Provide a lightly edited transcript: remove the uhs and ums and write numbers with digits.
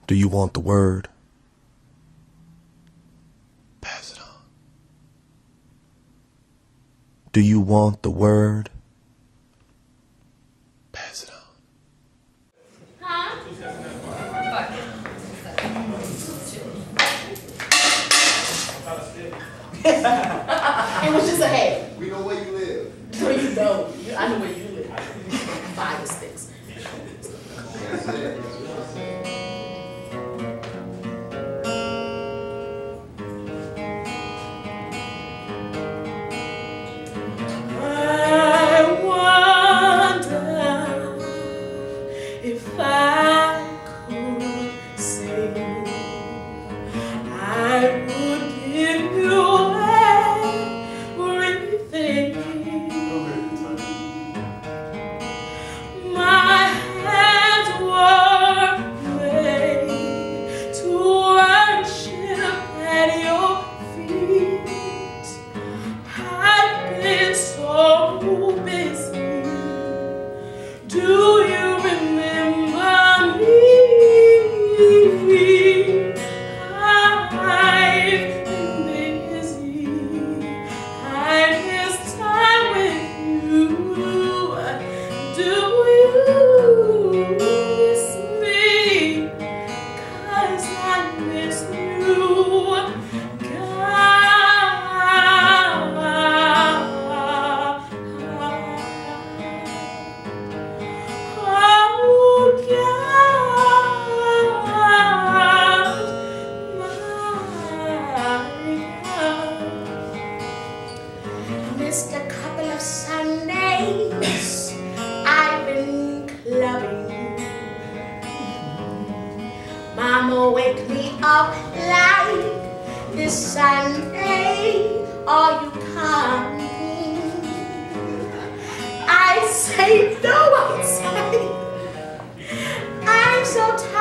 Do you want the word? Pass it on. Do you want the word? Pass it on. Huh? It was just a hey. We know where you live. No, you don't. I know where you live. 5 or 6. That's it. If I could sing, I would give you everything. My hands were made to worship at your feet. I've been so busy. Do you remember me? I've been busy. I miss time with you. Do you miss me? 'Cause I miss you. Missed a couple of Sundays. I've been clubbing. Mama wake me up like this Sunday. Are you coming? I say no outside. I'm so tired.